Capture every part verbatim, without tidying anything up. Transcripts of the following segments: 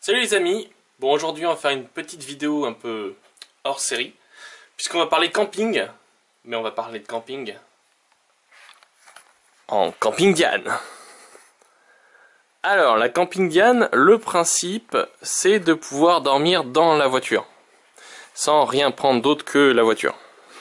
Salut les amis, bon aujourd'hui on va faire une petite vidéo un peu hors série, puisqu'on va parler camping, mais on va parler de camping en camping Diane. Alors la camping Diane, le principe c'est de pouvoir dormir dans la voiture, sans rien prendre d'autre que la voiture.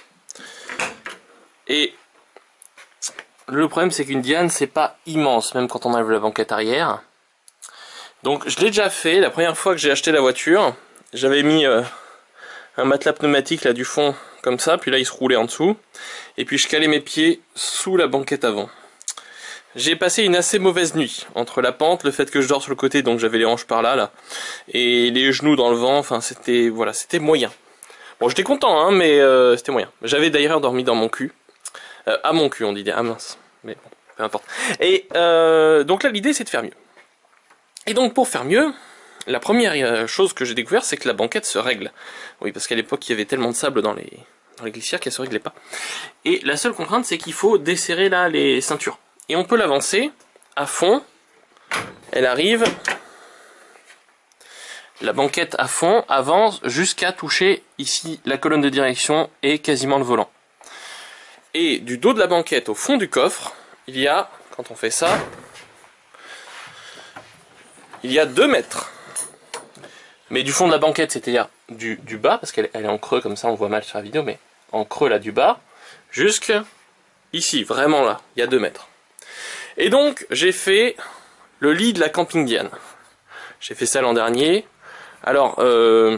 Et le problème c'est qu'une Diane c'est pas immense, même quand on enlève la banquette arrière. Donc je l'ai déjà fait, la première fois que j'ai acheté la voiture, j'avais mis euh, un matelas pneumatique là du fond comme ça, puis là il se roulait en dessous, et puis je calais mes pieds sous la banquette avant. J'ai passé une assez mauvaise nuit, entre la pente, le fait que je dors sur le côté, donc j'avais les hanches par là, là, et les genoux dans le vent, enfin c'était, voilà, c'était moyen. Bon j'étais content, hein, mais euh, c'était moyen. J'avais d'ailleurs dormi dans mon cul, euh, à mon cul on dit, ah mince, mais bon, peu importe. Et euh, donc là l'idée c'est de faire mieux. Et donc pour faire mieux, la première chose que j'ai découvert c'est que la banquette se règle. Oui, parce qu'à l'époque il y avait tellement de sable dans les, dans les glissières qu'elle se réglait pas. Et la seule contrainte c'est qu'il faut desserrer là les ceintures. Et on peut l'avancer à fond, elle arrive, la banquette à fond avance jusqu'à toucher ici la colonne de direction et quasiment le volant. Et du dos de la banquette au fond du coffre, il y a, quand on fait ça, il y a deux mètres. Mais du fond de la banquette, c'est-à-dire du, du bas, parce qu'elle elle est en creux comme ça, on voit mal sur la vidéo, mais en creux là du bas, jusque ici, vraiment là, il y a deux mètres. Et donc, j'ai fait le lit de la camping Diane. J'ai fait ça l'an dernier. Alors, euh,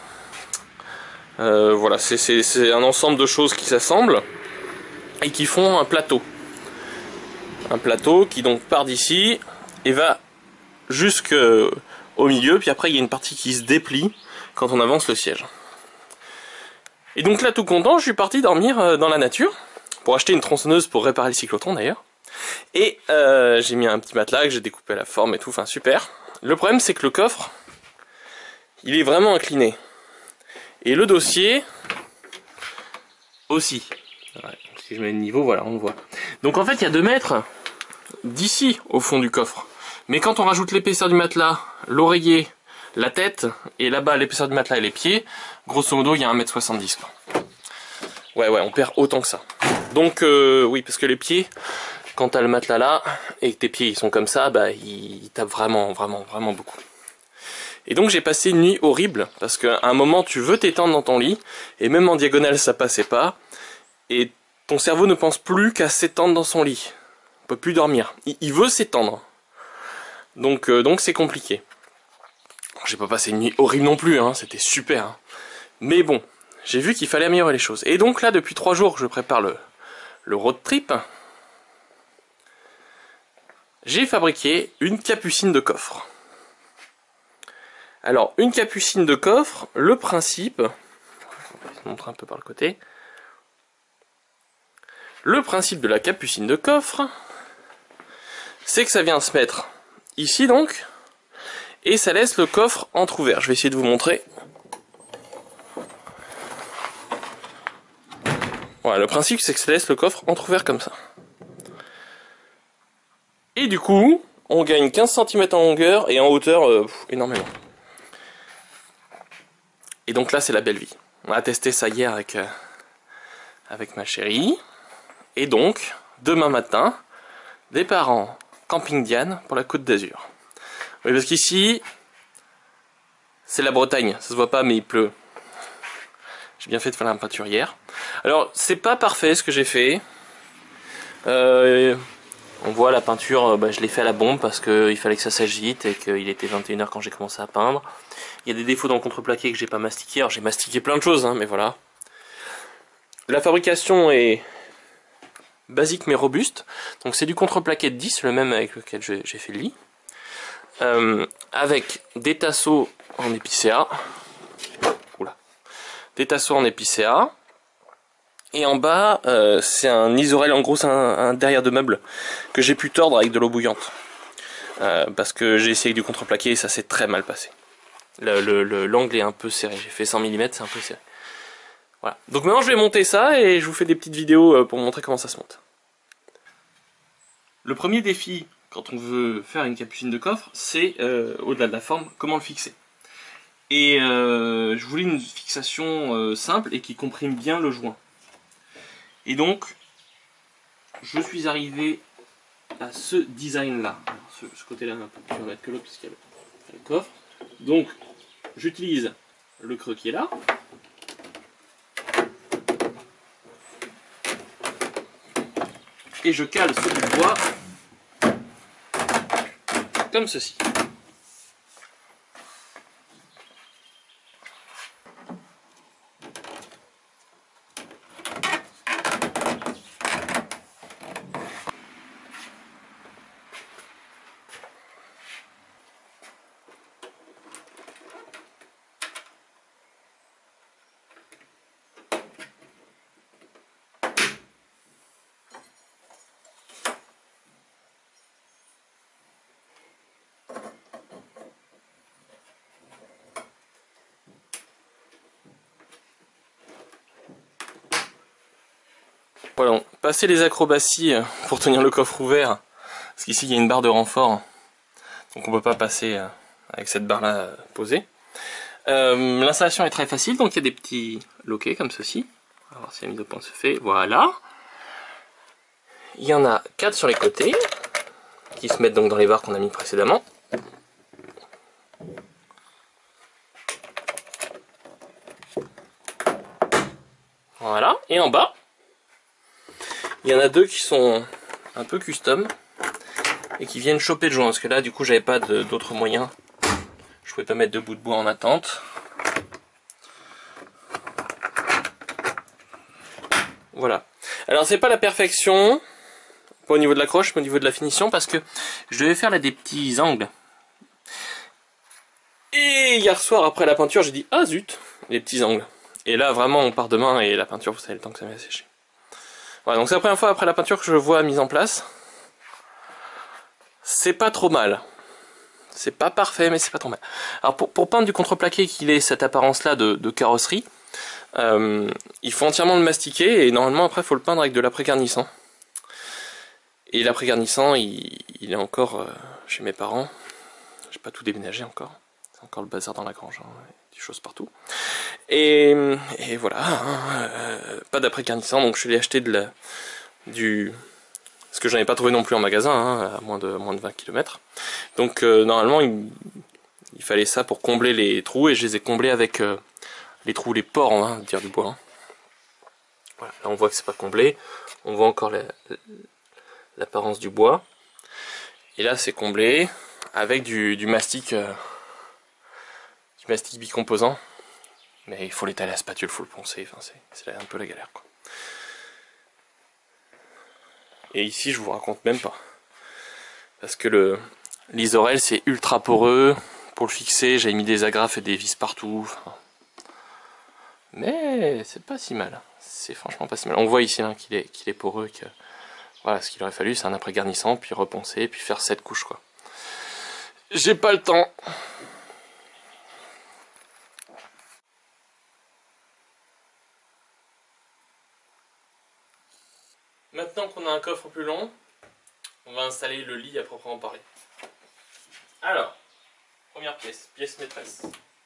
euh, voilà, c'est un ensemble de choses qui s'assemblent et qui font un plateau. Un plateau qui donc part d'ici et va jusque au milieu, puis après il y a une partie qui se déplie quand on avance le siège. Et donc là tout content, je suis parti dormir dans la nature, pour acheter une tronçonneuse pour réparer le cyclotron d'ailleurs. Et euh, j'ai mis un petit matelas que j'ai découpé à la forme et tout, enfin super. Le problème c'est que le coffre, il est vraiment incliné. Et le dossier aussi. Ouais, si je mets le niveau, voilà, on le voit. Donc en fait il y a deux mètres d'ici au fond du coffre. Mais quand on rajoute l'épaisseur du matelas, l'oreiller, la tête, et là-bas l'épaisseur du matelas et les pieds, grosso modo il y a un mètre soixante-dix quoi. Ouais ouais, on perd autant que ça. Donc euh, oui, parce que les pieds, quand t'as le matelas là, et que tes pieds ils sont comme ça, bah ils, ils tapent vraiment, vraiment, vraiment beaucoup. Et donc j'ai passé une nuit horrible, parce qu'à un moment tu veux t'étendre dans ton lit, et même en diagonale ça passait pas, et ton cerveau ne pense plus qu'à s'étendre dans son lit. On peut plus dormir. Il, il veut s'étendre. Donc euh, donc c'est compliqué. J'ai pas passé une nuit horrible non plus, hein, c'était super. Hein. Mais bon, j'ai vu qu'il fallait améliorer les choses. Et donc là, depuis trois jours, je prépare le, le road trip. J'ai fabriqué une capucine de coffre. Alors, une capucine de coffre, le principe... On va se montrer un peu par le côté. Le principe de la capucine de coffre, c'est que ça vient se mettre ici donc, et ça laisse le coffre entrouvert. Je vais essayer de vous montrer. Voilà, le principe c'est que ça laisse le coffre entrouvert comme ça. Et du coup, on gagne quinze centimètres en longueur et en hauteur euh, pff, énormément. Et donc là c'est la belle vie. On a testé ça hier avec, euh, avec ma chérie. Et donc, demain matin, départ en camping Diane pour la Côte d'Azur. Oui, parce qu'ici, c'est la Bretagne, ça se voit pas mais il pleut. J'ai bien fait de faire la peinture hier. Alors, c'est pas parfait ce que j'ai fait. Euh, on voit la peinture, bah, je l'ai fait à la bombe parce qu'il fallait que ça s'agite et qu'il était vingt et une heures quand j'ai commencé à peindre. Il y a des défauts dans le contreplaqué que j'ai pas mastiqué. Alors j'ai mastiqué plein de choses, hein, mais voilà. La fabrication est basique mais robuste. Donc c'est du contreplaqué de dix, le même avec lequel j'ai fait le lit. Euh, avec des tasseaux en épicéa. Oula. Des tasseaux en épicéa. Et en bas, euh, c'est un isorel, en gros c'est un, un derrière de meuble que j'ai pu tordre avec de l'eau bouillante. Euh, parce que j'ai essayé du contreplaqué et ça s'est très mal passé. L'angle le, le, le, est un peu serré, j'ai fait cent millimètres, c'est un peu serré. Voilà. Donc maintenant je vais monter ça et je vous fais des petites vidéos pour montrer comment ça se monte. Le premier défi quand on veut faire une capucine de coffre, c'est, euh, au-delà de la forme, comment le fixer. Et euh, je voulais une fixation euh, simple et qui comprime bien le joint. Et donc, je suis arrivé à ce design là. Ce, ce côté là un peu plus honnête que l'autre puisqu'il y a le, le coffre. Donc, j'utilise le creux qui est là. Et je cale ce bout de bois comme ceci. Voilà, donc, passer les acrobaties pour tenir le coffre ouvert, parce qu'ici il y a une barre de renfort, donc on ne peut pas passer avec cette barre là posée. Euh, L'installation est très facile, donc il y a des petits loquets comme ceci. On va voir si la mise au point se fait. Voilà. Il y en a quatre sur les côtés, qui se mettent donc dans les barres qu'on a mis précédemment. Voilà, et en bas, il y en a deux qui sont un peu custom et qui viennent choper le joint, parce que là du coup j'avais pas d'autres moyens, je pouvais pas mettre deux bouts de bois en attente. Voilà, alors c'est pas la perfection, pas au niveau de l'accroche mais au niveau de la finition, parce que je devais faire là des petits angles. Et hier soir après la peinture j'ai dit ah zut, les petits angles. Et là vraiment on part demain et la peinture vous savez le temps que ça va sécher. Voilà, donc c'est la première fois après la peinture que je vois mise en place. C'est pas trop mal. C'est pas parfait, mais c'est pas trop mal. Alors pour, pour peindre du contreplaqué qu'il ait cette apparence-là de, de carrosserie, euh, il faut entièrement le mastiquer et normalement après il faut le peindre avec de l'après-garnissant. Et l'après-garnissant, il, il est encore euh, chez mes parents. J'ai pas tout déménagé encore. C'est encore le bazar dans la grange, hein, des choses partout. Et, et voilà, hein, euh, pas d'après-garnissant, donc je l'ai acheté de la, du... Parce que j'en ai pas trouvé non plus en magasin, hein, à moins de, moins de vingt kilomètres. Donc euh, normalement, il, il fallait ça pour combler les trous, et je les ai comblés avec euh, les trous, les pores, on va dire, du bois. Hein. Voilà, là on voit que c'est pas comblé, on voit encore l'apparence du bois. Et là c'est comblé avec du, du mastic, euh, du mastic bicomposant. Mais il faut l'étaler à la spatule, il faut le poncer, enfin, c'est un peu la galère, quoi. Et ici je vous raconte même pas. Parce que le l'isorel c'est ultra poreux. Pour le fixer, j'avais mis des agrafes et des vis partout. Enfin... Mais c'est pas si mal. C'est franchement pas si mal. On voit ici hein, qu'il est, qu'il est poreux. Que... Voilà, ce qu'il aurait fallu, c'est un après garnissant, puis reponcer, puis faire cette couche, quoi. J'ai pas le temps. Maintenant qu'on a un coffre plus long, on va installer le lit à proprement parler. Alors, première pièce, pièce maîtresse.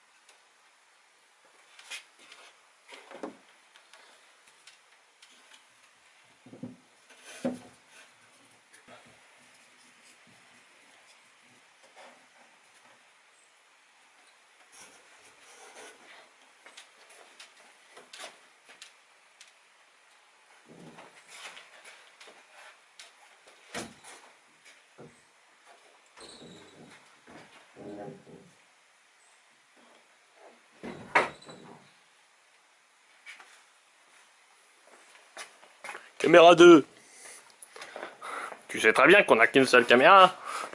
Caméra deux. Tu sais très bien qu'on n'a qu'une seule caméra.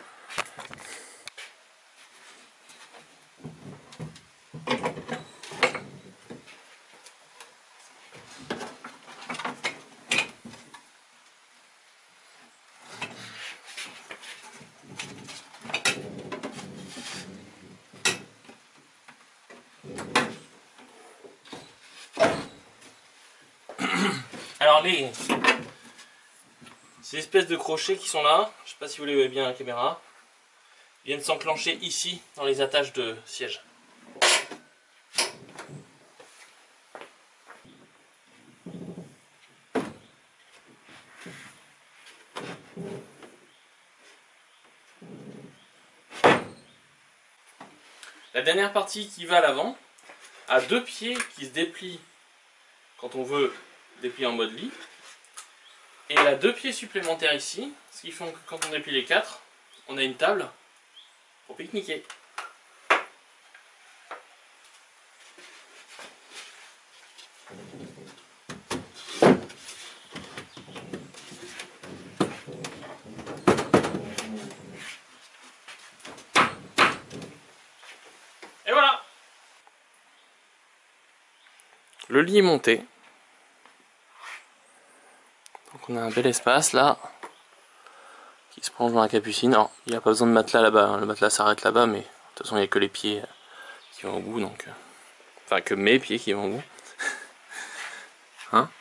Alors les... Ces espèces de crochets qui sont là, je sais pas si vous les voyez bien à la caméra, viennent s'enclencher ici dans les attaches de siège. La dernière partie qui va à l'avant a deux pieds qui se déplient quand on veut déplier en mode lit. Et elle a deux pieds supplémentaires ici, ce qui fait que quand on déplie les quatre, on a une table pour pique-niquer. Et voilà! Le lit est monté. Donc on a un bel espace là qui se prend dans la capucine. Alors il n'y a pas besoin de matelas là-bas, hein. Le matelas s'arrête là-bas, mais de toute façon il n'y a que les pieds qui vont au bout, donc... Enfin que mes pieds qui vont au bout. Hein?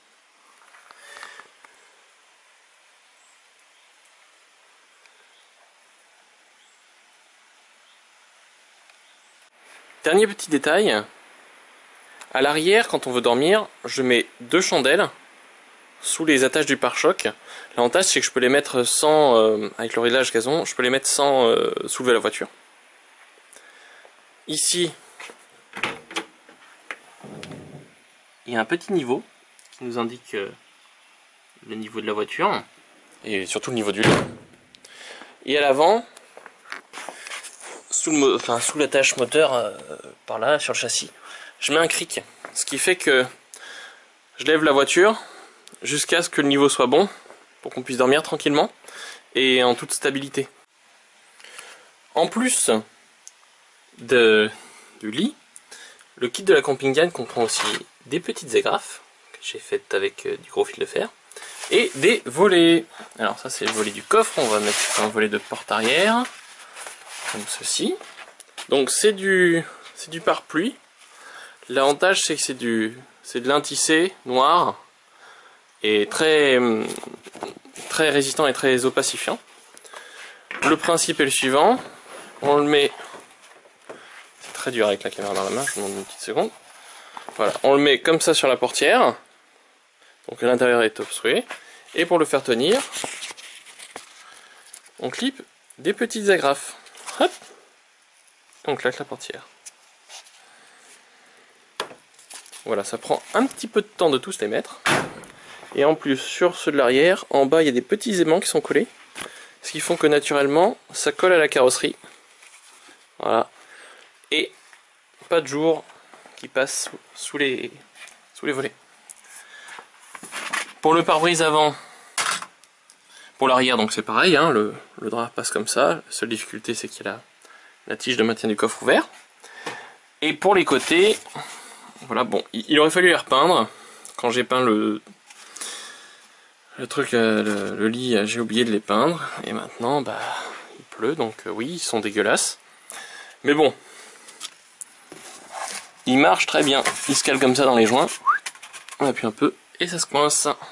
Dernier petit détail, à l'arrière quand on veut dormir, je mets deux chandelles sous les attaches du pare-choc. L'avantage c'est que je peux les mettre sans, euh, avec le réglage gazon, je peux les mettre sans euh, soulever la voiture. Ici, il y a un petit niveau qui nous indique euh, le niveau de la voiture et surtout le niveau du lit. Et à l'avant, sous, le, enfin, sous l'attache moteur euh, par là sur le châssis, je mets un cric, ce qui fait que je lève la voiture jusqu'à ce que le niveau soit bon pour qu'on puisse dormir tranquillement et en toute stabilité. En plus de, du lit, le kit de la Camping Diane comprend aussi des petites agrafes que j'ai faites avec euh, du gros fil de fer et des volets. Alors ça c'est le volet du coffre, on va mettre un volet de porte arrière comme ceci. Donc c'est du c'est du pare-pluie. L'avantage c'est que c'est du c'est de lin tissé noir et très très résistant et très opacifiant. Le principe est le suivant, on le met, c'est très dur avec la caméra dans la main, je vous demande une petite seconde. Voilà, on le met comme ça sur la portière, donc l'intérieur est obstrué, et pour le faire tenir, on clip des petites agrafes. Hop, on claque la portière. Voilà, ça prend un petit peu de temps de tous les mettre. Et en plus, sur ceux de l'arrière, en bas, il y a des petits aimants qui sont collés. Ce qui font que naturellement, ça colle à la carrosserie. Voilà. Et pas de jour qui passe sous les, sous les volets. Pour le pare-brise avant, pour l'arrière, donc c'est pareil, hein, le, le drap passe comme ça. La seule difficulté, c'est qu'il y a la, la tige de maintien du coffre ouvert. Et pour les côtés, voilà, bon, il aurait fallu les repeindre. Quand j'ai peint le... Le truc, euh, le, le lit, euh, j'ai oublié de les peindre, et maintenant, bah, il pleut, donc euh, oui, ils sont dégueulasses. Mais bon, ils marchent très bien. Ils se calent comme ça dans les joints. On appuie un peu, et ça se coince.